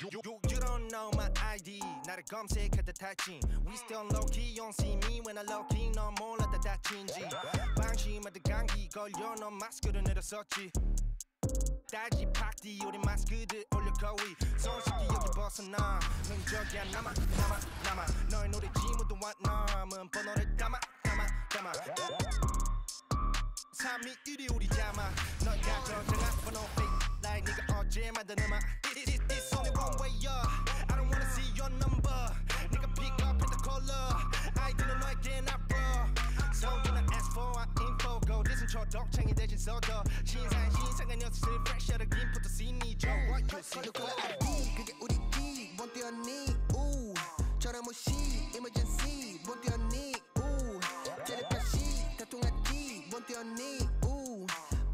You don't know my ID. 나를 검색할 듯 할지. We still low key, you don't see me when I low key. 넌 몰라 다 다친지. 방심하듯 감기 걸려 넌 마스크를 내렸었지. 딸기 팍디 우리 마스크들 올려 거위. 손쉽게 여기 벗어나. 흔적이 안 남아. 너의 노래 지문도 안 남은 번호를 담아. 3위 1위 우리 자마. 너가 저장한 번호 fake like 네가 어제 만든 음악. It's only one way up. I don't wanna see your number. 네가 pick up in the color. 아이디는 너에게 나빠. So you not ask for our info. Go listen 초독창이 대신 써줘. 신상한 녀석들 fresh out of input scene. 저 what you see. 누구나 알지 그게 우리끼. 못 뛰었니 우 전화 무시 emergency 못 뛰었니 우 텔레파시 다 통하지 못 뛰었니 우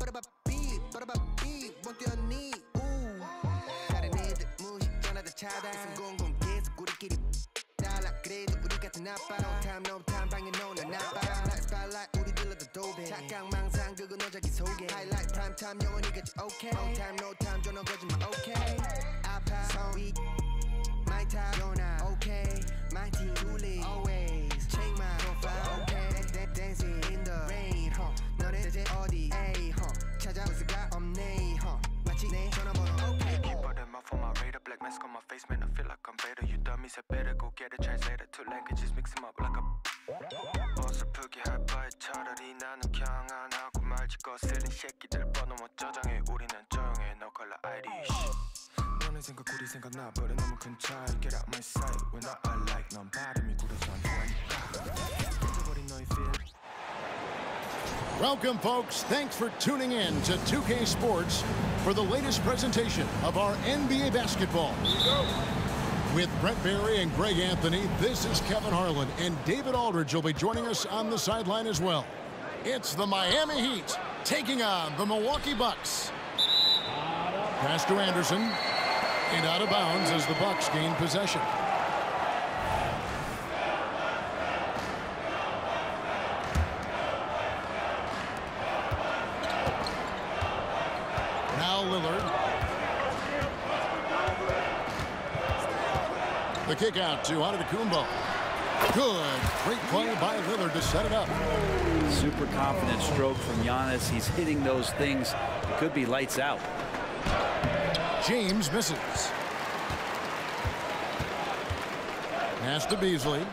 빠라바삐 못 뛰었니 우 다른 애들 무시 전화다 차단 성공공 계속 우리끼리 달라 그래도 우리 같은 아빠 No time 방에 노는 나빠 Spotlight 우리 들러도 도배 착각망상 그거 너 자기 속에 Highlight prime time 영원히 같이 okay No time 전화 거짓말 okay 아파 성위 My time you're not okay My team too late always Check my profile okay Dancing in the rain 너네 대체 어디 찾아올 수가 없네 마치 내 전화번호 okay Keep all them off on my radar black mask on my face man I feel like I'm better You dummies I better go get a translator Two languages mix them up like a 어설프게 할 바에 차라리 나는 그냥 안 하고 말지 거슬린 새끼들 번호 못 저장해 우리는 조용해 No color ID 너네 생각 우리 생각 나버려 너무 큰 차이 Get out my sight When I like 넌 발음이 굳어서 안 좋아하니까 잊어버린 너의 feel Welcome, folks. Thanks for tuning in to 2K Sports for the latest presentation of our NBA basketball. With Brent Barry and Greg Anthony, this is Kevin Harlan, and David Aldridge will be joining us on the sideline as well. It's the Miami Heat taking on the Milwaukee Bucks. Pass to Anderson, and out of bounds as the Bucks gain possession. Lillard. The kick out to Antetokounmpo. Good. Great play by Lillard to set it up. Super confident stroke from Giannis. He's hitting those things. It could be lights out. James misses. Pass to Beasley.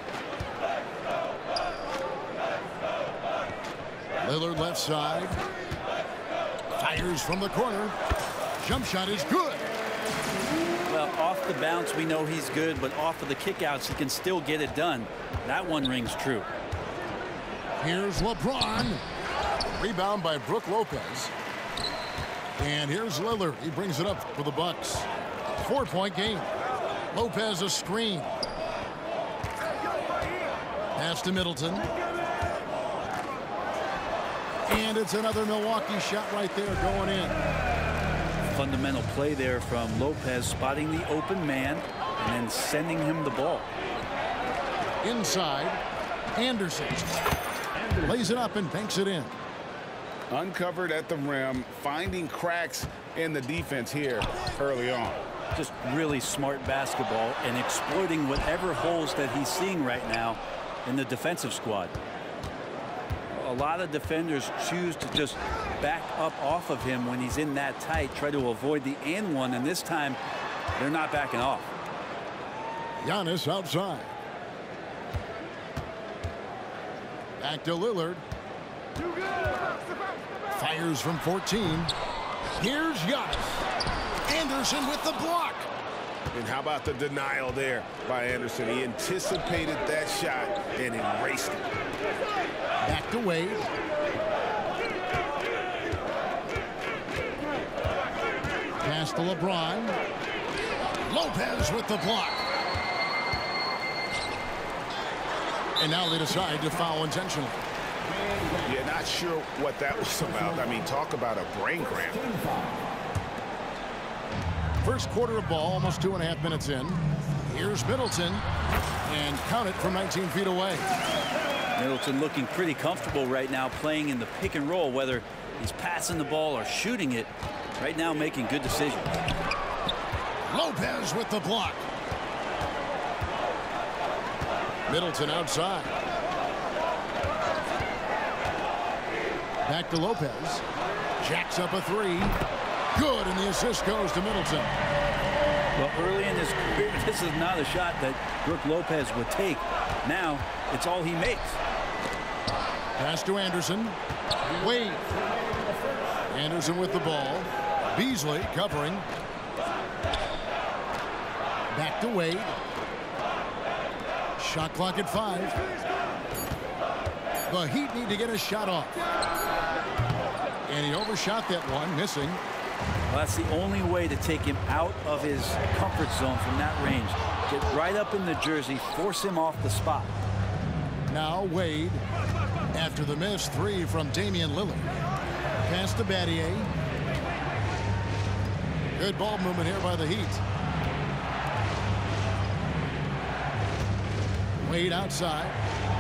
Lillard left side. Fires from the corner. Jump shot is good. Well, off the bounce, we know he's good, but off of the kickouts, he can still get it done. That one rings true. Here's LeBron. Rebound by Brook Lopez. And here's Lillard. He brings it up for the Bucks. 4-point game. Lopez a screen. Pass to Middleton. And it's another Milwaukee shot right there going in. Fundamental play there from Lopez, spotting the open man and then sending him the ball. Inside, Anderson lays it up and banks it in. Uncovered at the rim, finding cracks in the defense here early on. Just really smart basketball and exploiting whatever holes that he's seeing right now in the defensive squad. A lot of defenders choose to just back up off of him when he's in that tight, try to avoid the and one, and this time they're not backing off. Giannis outside. Back to Lillard. Fires from 14. Here's Giannis. Anderson with the block. And how about the denial there by Anderson? He anticipated that shot and erased it. Back to Wade. Pass to LeBron. Lopez with the block. And now they decide to foul intentionally. Yeah, not sure what that was about. I mean, talk about a brain cramp. First quarter of ball, almost 2.5 minutes in. Here's Middleton. And count it from 19 feet away. Middleton looking pretty comfortable right now playing in the pick and roll, whether he's passing the ball or shooting it. Right now making good decisions. Lopez with the block. Middleton outside. Back to Lopez. Jacks up a three. Good, and the assist goes to Middleton. Well, early in his career, this is not a shot that Brook Lopez would take. Now, it's all he makes. Pass to Anderson. Wade. Anderson with the ball. Beasley covering. Back to Wade. Shot clock at 5. The Heat need to get a shot off. And he overshot that one, missing. Well, that's the only way to take him out of his comfort zone from that range. Get right up in the jersey, force him off the spot. Now Wade, after the missed 3 from Damian Lillard. Pass to Battier. Good ball movement here by the Heat. Wade outside.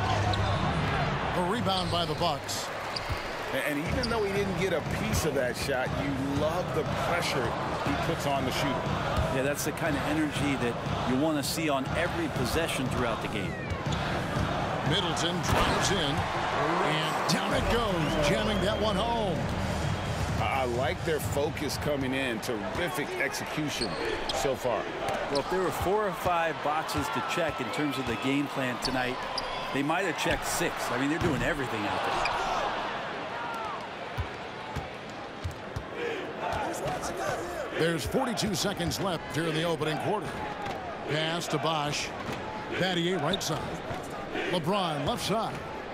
A rebound by the Bucks. And even though he didn't get a piece of that shot, you love the pressure he puts on the shooter. Yeah, that's the kind of energy that you want to see on every possession throughout the game. Middleton drives in, and down it goes, jamming that one home. I like their focus coming in. Terrific execution so far. Well, if there were 4 or 5 boxes to check in terms of the game plan tonight, they might have checked 6. I mean, they're doing everything out there. There's 42 seconds left here in the opening quarter. Pass to Bosh. Battier right side. LeBron left side.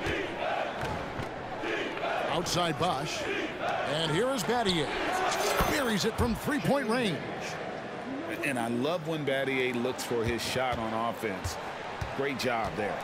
Outside Bosh. And here is Battier. Buries it from three-point range. And I love when Battier looks for his shot on offense. Great job there.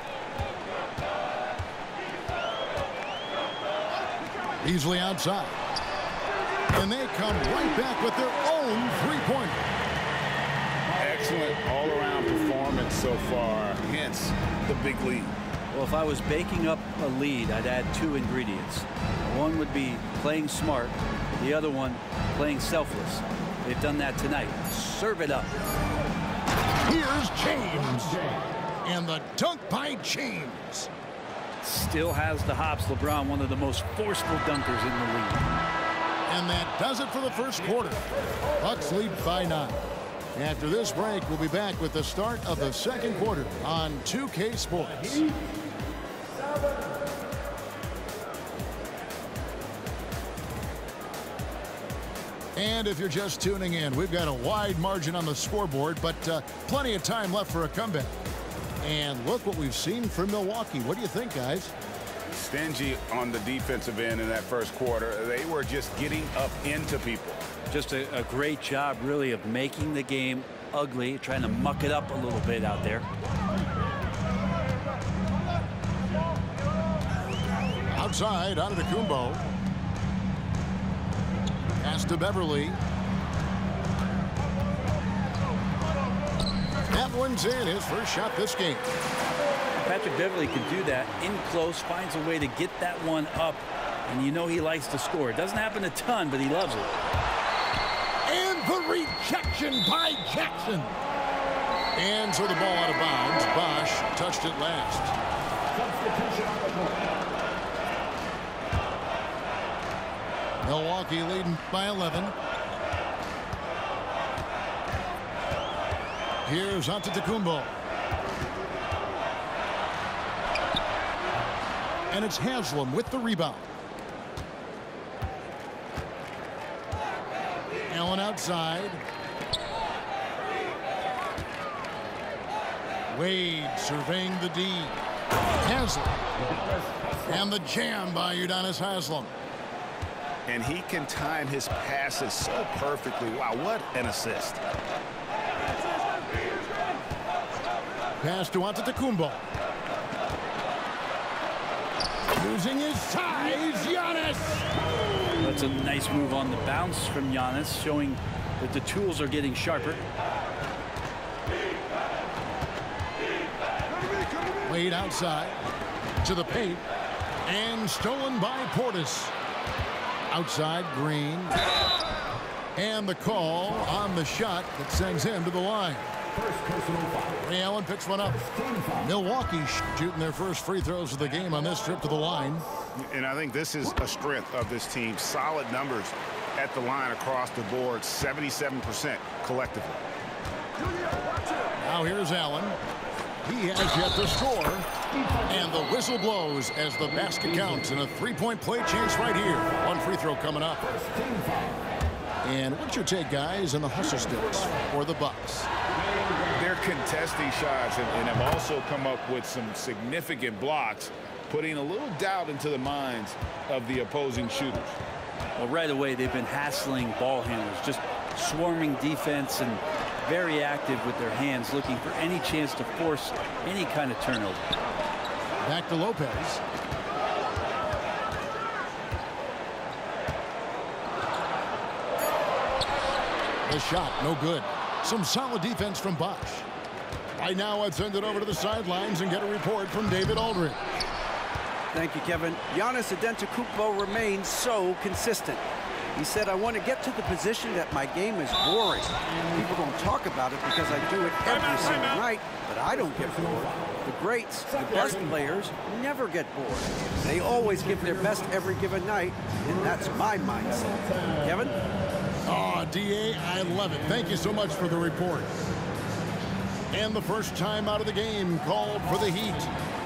Beasley outside. And they come right back with their own three-pointer. Excellent all-around performance so far, hence the big lead. Well, if I was baking up a lead, I'd add 2 ingredients. One would be playing smart. The other one, playing selfless. They've done that tonight. Serve it up. Here's James. And the dunk by James. Still has the hops. LeBron, one of the most forceful dunkers in the league. And that does it for the first quarter. Bucks lead by 9. After this break, we'll be back with the start of the second quarter on 2K Sports. And if you're just tuning in, we've got a wide margin on the scoreboard, but plenty of time left for a comeback. And look what we've seen from Milwaukee. What do you think, guys? Stingy on the defensive end in that first quarter. They were just getting up into people. Just a great job, really, of making the game ugly, trying to muck it up a little bit out there. Outside, Antetokounmpo. Pass to Beverly. That one's in, his first shot this game. Patrick Beverly can do that in close, finds a way to get that one up, and you know he likes to score. It doesn't happen a ton, but he loves it. And the rejection by Jackson. And so the ball out of bounds. Bosh touched it last. Milwaukee leading by 11. Here's Antetokounmpo. And it's Haslam with the rebound. Allen outside. Wade surveying the D. Haslam. And the jam by Udonis Haslam. And he can time his passes so perfectly. Wow, what an assist. Pass to Antetokounmpo. Using his size, Giannis. That's a nice move on the bounce from Giannis, showing that the tools are getting sharper. Wade outside to the paint and stolen by Portis. Outside, Green. And the call on the shot that sends him to the line. Ray Allen picks one up. Milwaukee shooting their first free throws of the game on this trip to the line. And I think this is a strength of this team. Solid numbers at the line across the board, 77% collectively. Now here's Allen. He has yet to score. And the whistle blows as the basket counts in a three-point play chance right here. One free throw coming up. And what's your take, guys, on the hustle sticks for the Bucks? They're contesting shots and have also come up with some significant blocks, putting a little doubt into the minds of the opposing shooters. Well, right away, they've been hassling ball handlers, just swarming defense and very active with their hands, looking for any chance to force any kind of turnover. Back to Lopez. The shot, no good. Some solid defense from Bosch. Right now, I'd send it over to the sidelines and get a report from David Aldridge. Thank you, Kevin. Giannis Antetokounmpo remains so consistent. He said, I want to get to the position that my game is boring. People don't talk about it because I do it every single night, but I don't get bored. The greats, the best players, never get bored. They always give their best every given night, and that's my mindset. Kevin? Oh, D.A., I love it. Thank you so much for the report. And the first time out of the game called for the Heat.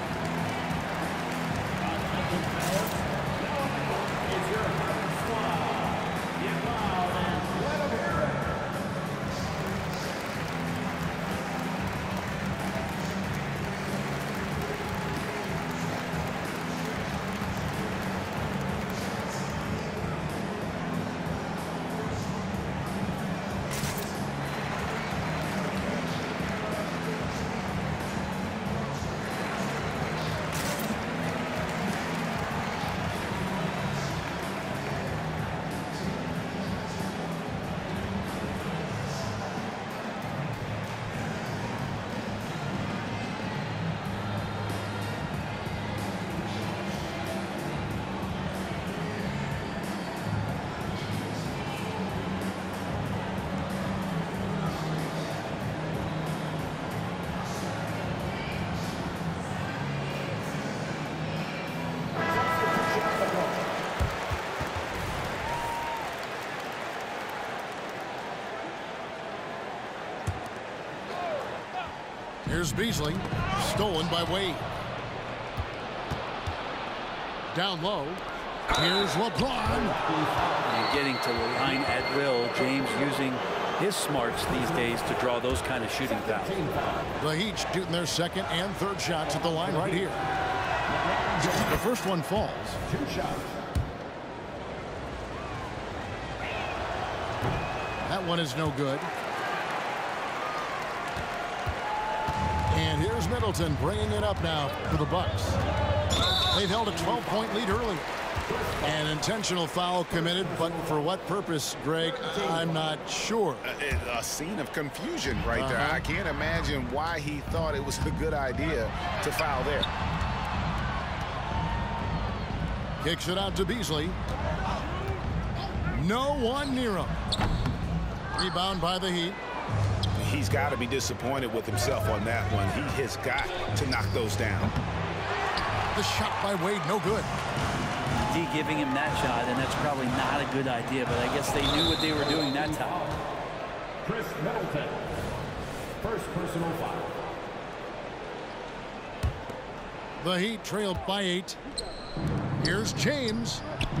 Here's Beasley, stolen by Wade. Down low, here's LeBron. And getting to the line at will, James using his smarts these days to draw those kind of shooting fouls. The Heat shooting their second and third shots at the line right here. The first one falls. That one is no good. And here's Middleton bringing it up now for the Bucks. They've held a 12-point lead early. An intentional foul committed, but for what purpose, Greg, I'm not sure. A scene of confusion right there. I can't imagine why he thought it was a good idea to foul there. Kicks it out to Beasley. No one near him. Rebound by the Heat. He's got to be disappointed with himself on that one. He has got to knock those down. The shot by Wade, no good. D giving him that shot, and that's probably not a good idea, but I guess they knew what they were doing that time. Chris Middleton, first personal foul. The Heat trailed by 8. Here's James.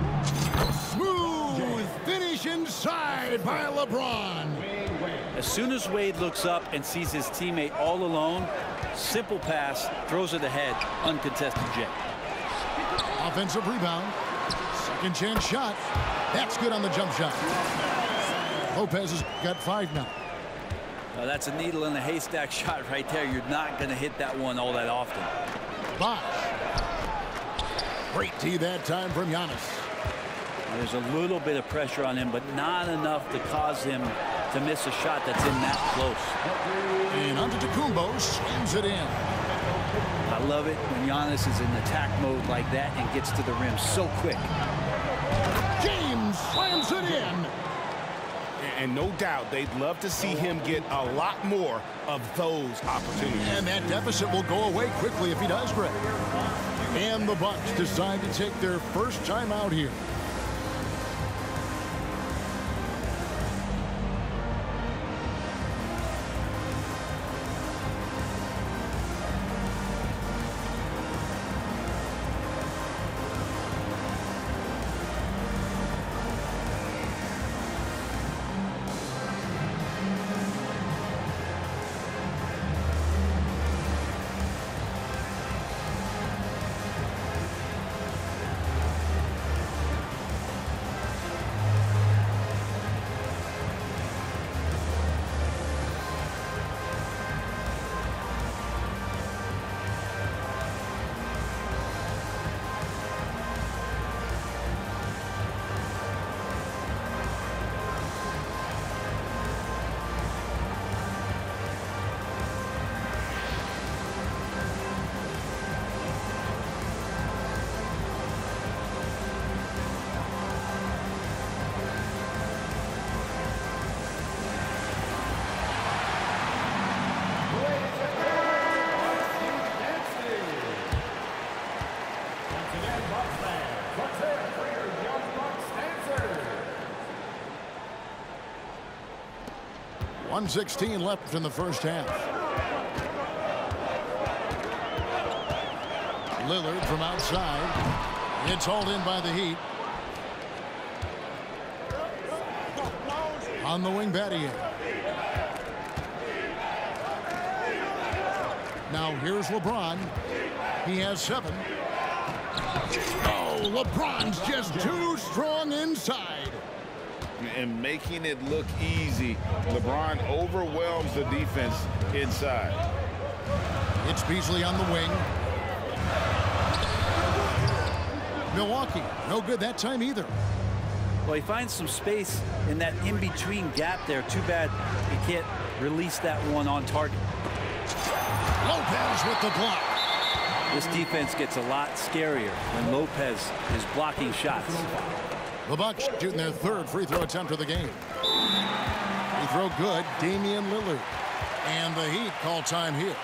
Smooth finish inside by LeBron. As soon as Wade looks up and sees his teammate all alone, simple pass, throws it ahead, uncontested J. Offensive rebound. Second chance shot. That's good on the jump shot. Lopez has got 5 now. That's a needle in a haystack shot right there. You're not going to hit that one all that often. Bosch. Great D that time from Giannis. There's a little bit of pressure on him, but not enough to cause him to miss a shot that's in that close. And Antetokounmpo slams it in. I love it when Giannis is in attack mode like that and gets to the rim so quick. James slams it in. And no doubt they'd love to see him get a lot more of those opportunities. And that deficit will go away quickly if he does, Greg. And the Bucks decide to take their first time out here. .116 left in the first half. Lillard from outside. It's hauled in by the Heat. On the wing, Battier. Now here's LeBron. He has 7. Oh, LeBron's just too strong inside. And making it look easy. LeBron overwhelms the defense inside. It's Beasley on the wing. Milwaukee, no good that time either. Well, he finds some space in that in-between gap there. Too bad he can't release that one on target. Lopez with the block. This defense gets a lot scarier when Lopez is blocking shots. The Bucks shooting their 3rd free throw attempt of the game. Free throw good, Damian Lillard. And the Heat call time here.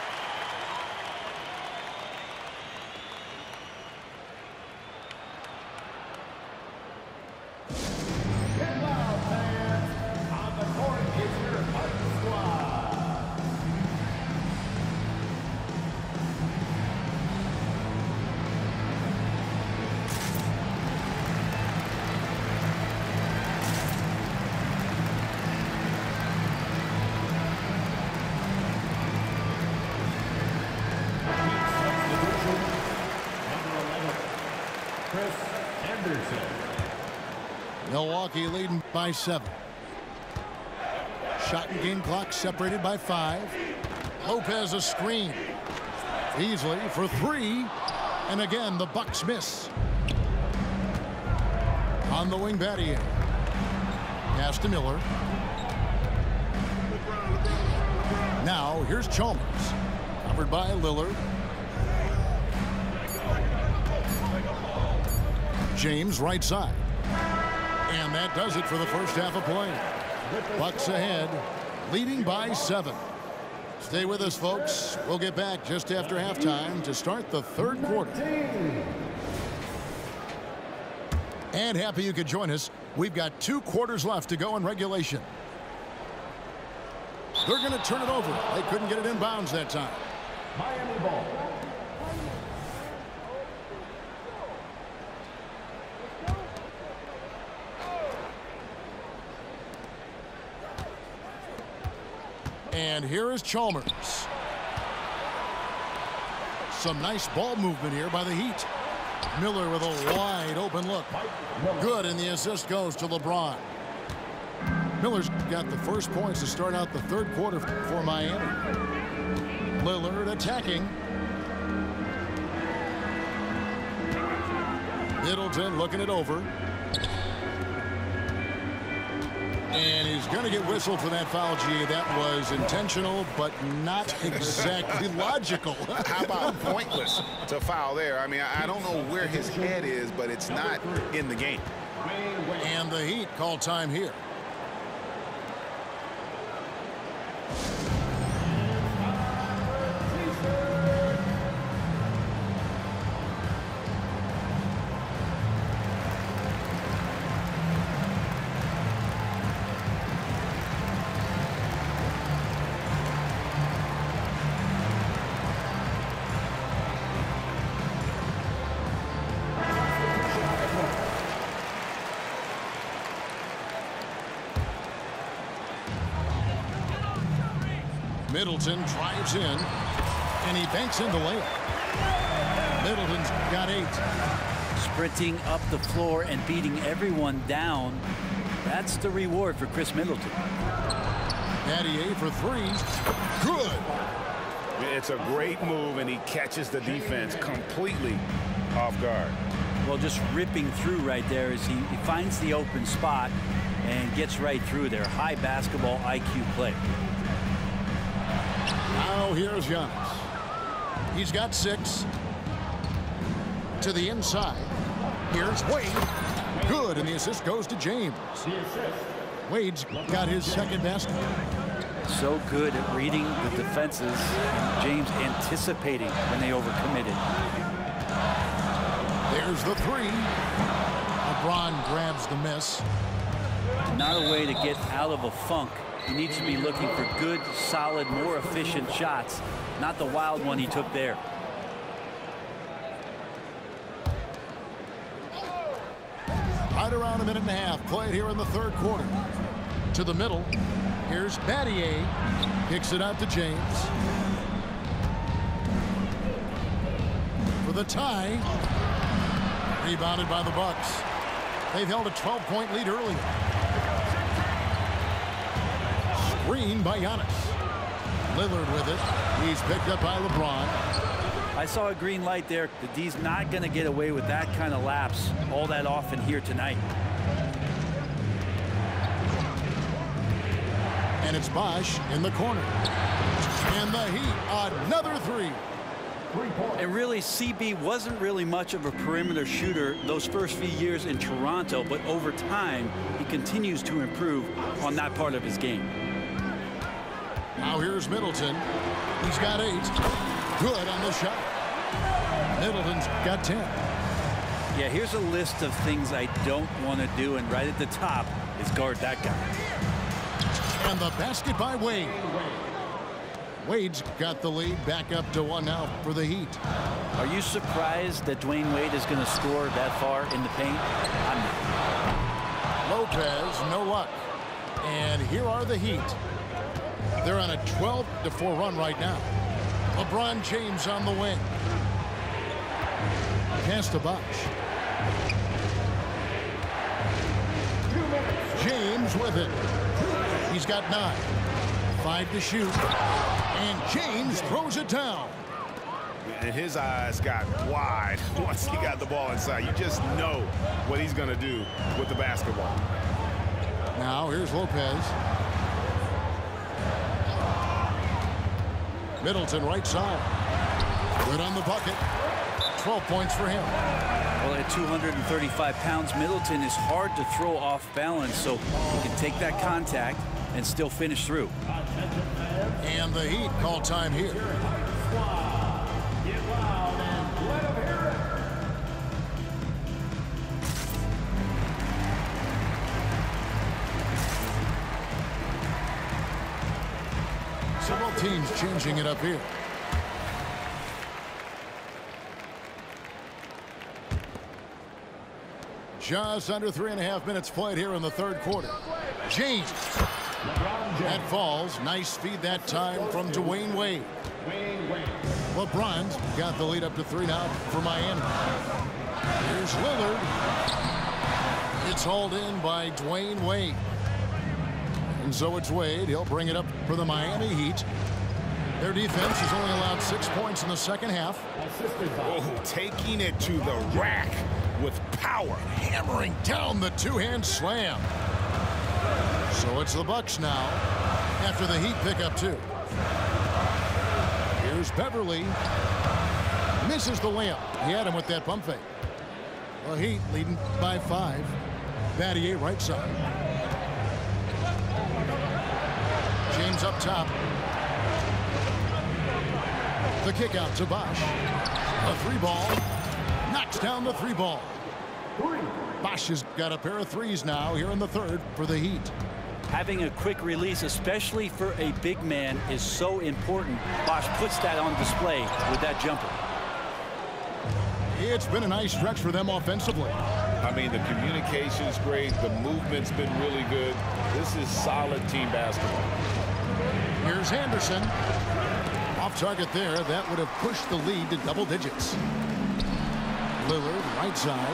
Milwaukee leading by 7. Shot and game clock separated by 5. Lopez a screen. Beasley for 3. And again, the Bucks miss. On the wing, Battier. Pass to Miller. Now, here's Chalmers. Covered by Lillard. James right side. And that does it for the first half of play. Bucks ahead, leading by 7. Stay with us, folks. We'll get back just after halftime to start the 3rd quarter. And happy you could join us. We've got 2 quarters left to go in regulation. They're going to turn it over. They couldn't get it in bounds that time. Miami ball. And here is Chalmers. Some nice ball movement here by the Heat. Miller with a wide open look. Good, and the assist goes to LeBron. Miller's got the first points to start out the 3rd quarter for Miami. Lillard attacking. Middleton looking it over. And he's going to get whistled for that foul, G. That was intentional, but not exactly logical. How about pointless to foul there? I mean, I don't know where his head is, but it's not in the game. And the Heat call time here. Middleton drives in, and he banks in the layup. Middleton's got 8. Sprinting up the floor and beating everyone down. That's the reward for Chris Middleton. Battier for 3. Good. It's a great move, and he catches the defense completely off guard. Well, just ripping through right there as he finds the open spot and gets right through there. High basketball IQ play. Now here's Giannis. He's got 6. To the inside. Here's Wade. Good, and the assist goes to James. Wade's got his second basket. So good at reading the defenses. James anticipating when they overcommitted. There's the 3. LeBron grabs the miss. Not a way to get out of a funk. He needs to be looking for good, solid, more efficient shots, not the wild one he took there. Right around a minute and a half played here in the third quarter. To the middle. Here's Battier. Kicks it out to James. For the tie. Rebounded by the Bucks. They've held a 12-point lead earlier. Screen by Giannis. Lillard with it. He's picked up by LeBron. I saw a green light there. The D's not going to get away with that kind of lapse all that often here tonight. And it's Bosh in the corner. And the Heat, another 3. And really, CB wasn't really much of a perimeter shooter those first few years in Toronto, but over time, he continues to improve on that part of his game. Now here's Middleton. He's got 8. Good on the shot. Middleton's got 10. Yeah, here's a list of things I don't want to do, and right at the top is guard that guy. And the basket by Wade. Wade's got the lead back up to 1 now for the Heat. Are you surprised that Dwayne Wade is going to score that far in the paint? I'm not. Lopez, no luck. And here are the Heat. They're on a 12-4 run right now. LeBron James on the wing. Pass to Bosh. James with it. He's got 9. 5 to shoot. And James throws it down. And his eyes got wide once he got the ball inside. You just know what he's going to do with the basketball. Now here's Lopez. Middleton right side. Good on the bucket. 12 points for him. Well, at 235 pounds, Middleton is hard to throw off balance, so he can take that contact and still finish through. And the Heat call time here. Several teams changing it up here. Just under 3.5 minutes played here in the third quarter. James. That falls. Nice feed that time from Dwayne Wade. LeBron's got the lead up to 3 now for Miami. Here's Lillard. It's hauled in by Dwayne Wade. And so it's Wade. He'll bring it up for the Miami Heat. Their defense has only allowed 6 points in the second half. Oh, taking it to the rack with power. Hammering down the two-hand slam. So it's the Bucks now after the Heat pick up 2. Here's Beverly. Misses the layup. He had him with that pump fake. The Heat leading by 5. Battier right side. James is up top. The kick out to Bosch. A 3-ball. Knocks down the 3-ball. Bosch has got a pair of threes now here in the third for the Heat. Having a quick release, especially for a big man, is so important. Bosch puts that on display with that jumper. It's been a nice stretch for them offensively. I mean, the communication's great. The movement's been really good. This is solid team basketball. Here's Anderson. Off target there. That would have pushed the lead to double digits. Lillard, right side.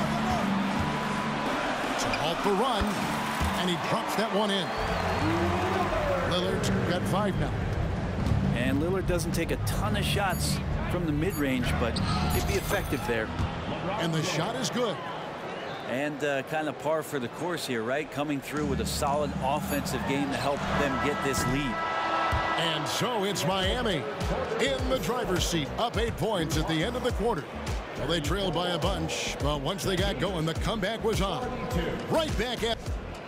To halt the run. And he drops that one in. Lillard's got 5 now. And Lillard doesn't take a ton of shots from the mid-range, but he'd be effective there. And the shot is good. And kind of par for the course here, right? Coming through with a solid offensive game to help them get this lead. And so it's Miami in the driver's seat, up 8 points at the end of the quarter. Well, they trailed by a bunch, but once they got going, the comeback was on. Right back at...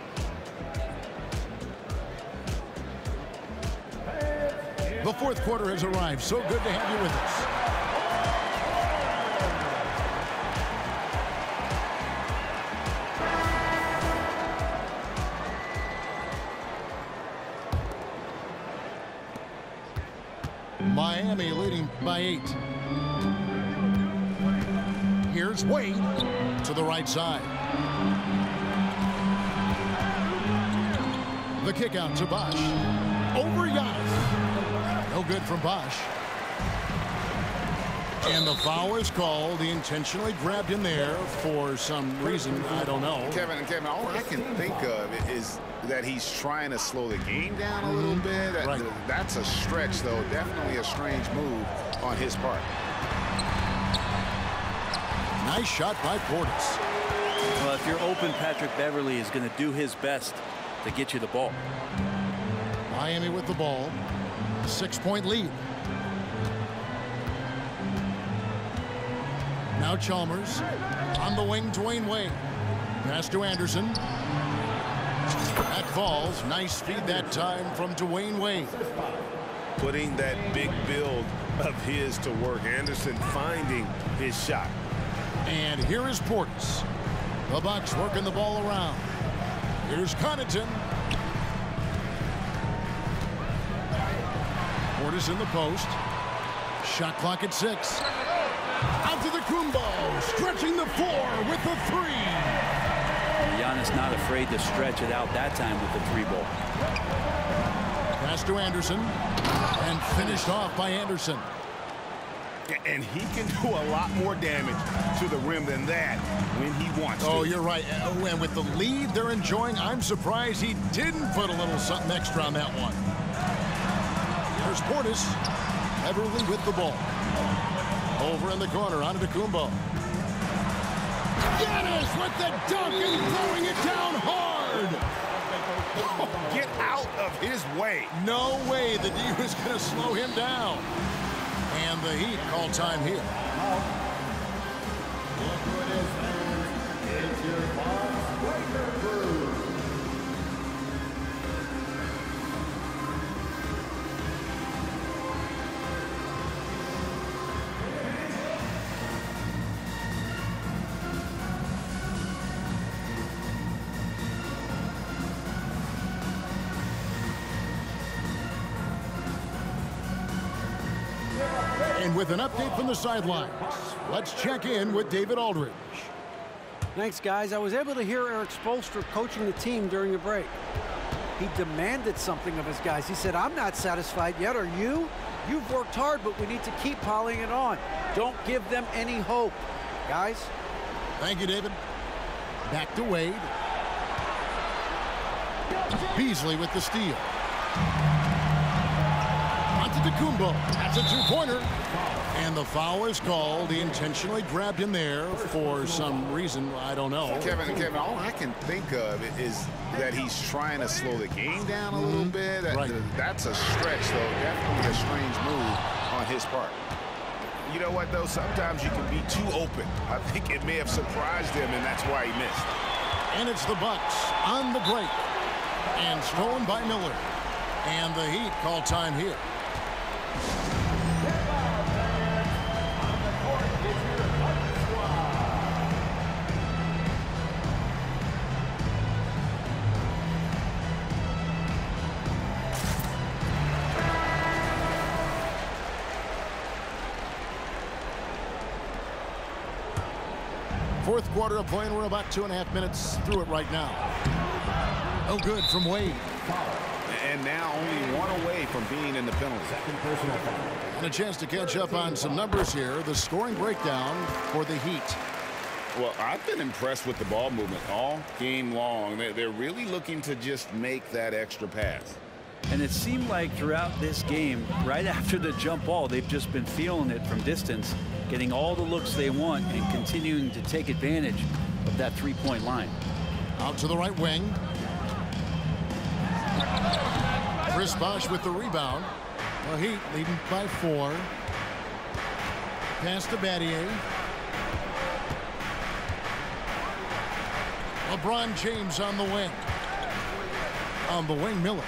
The fourth quarter has arrived. So good to have you with us. Miami leading by 8. Here's Wade to the right side. The kick out to Bosch. Over Giannis. No good from Bosch. And the foul is called. He intentionally grabbed him there for some reason. I don't know. Kevin, all I can think of is that he's trying to slow the game down a little bit. Right. That's a stretch, though. Definitely a strange move on his part. Nice shot by Portis. Well, if you're open, Patrick Beverly is going to do his best to get you the ball. Miami with the ball. 6-point lead. Now Chalmers on the wing. Dwayne Wade. Pass to Anderson. That falls. Nice feed that time from Dwayne Wade. Putting that big build of his to work. Anderson finding his shot. And here is Portis. The Bucks working the ball around. Here's Connaughton. Portis in the post. Shot clock at 6. Out to the Kumbo, stretching the floor with the 3. Giannis not afraid to stretch it out that time with the 3-ball. Pass to Anderson, and finished off by Anderson. And he can do a lot more damage to the rim than that when he wants to. Oh, you're right. And with the lead they're enjoying, I'm surprised he didn't put a little something extra on that one. There's Portis. Beverly with the ball. Over in the corner, onto Kumbo. Giannis with the dunk and throwing it down hard. Oh, get out of his way. No way that he was going to slow him down. And the Heat call time here. It's your Boss Breaker crew. And with an update from the sidelines, let's check in with David Aldridge. Thanks, guys. I was able to hear Eric Spoelstra coaching the team during the break. He demanded something of his guys. He said, I'm not satisfied yet. Are you? You've worked hard, but we need to keep piling it on. Don't give them any hope. Guys? Thank you, David. Back to Wade. Beasley with the steal. Kumbo. That's a 2-pointer. And the foul is called. He intentionally grabbed him there for some reason. I don't know. Kevin, all I can think of is that he's trying to slow the game down a little bit. Right. That's a stretch, though. Definitely a strange move on his part. You know what, though? Sometimes you can be too open. I think it may have surprised him, and that's why he missed. And it's the Bucks on the break. And stolen by Miller. And the Heat call time here. Fourth quarter of play, and we're about 2.5 minutes through it right now. No good from Wade. And now only one away from being in the penalty. Second personal foul. And a chance to catch up on some numbers here. The scoring breakdown for the Heat. Well, I've been impressed with the ball movement all game long. They're really looking to just make that extra pass. And it seemed like throughout this game, right after the jump ball, they've just been feeling it from distance, getting all the looks they want and continuing to take advantage of that three-point line. Out to the right wing. Chris Bosh with the rebound. The Heat leading by 4. Pass to Battier. LeBron James on the wing. On the wing, Miller.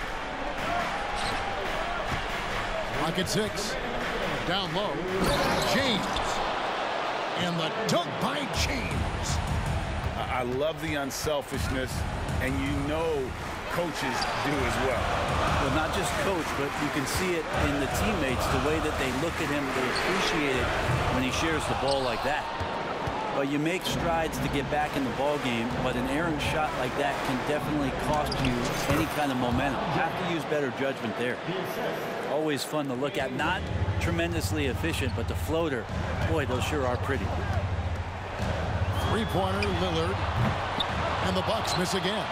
Lock at 6. Down low. James. And the dunk by James. I love the unselfishness, and you know coaches do as well. Well, not just coach, but you can see it in the teammates, the way that they look at him, they appreciate it when he shares the ball like that. But you make strides to get back in the ball game, but an errant shot like that can definitely cost you any kind of momentum. You have to use better judgment there. Always fun to look at. Not tremendously efficient, but the floater, boy, those sure are pretty. Three-pointer, Lillard. And the Bucks miss again.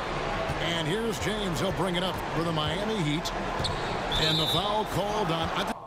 And here's James. He'll bring it up for the Miami Heat. And the foul called on...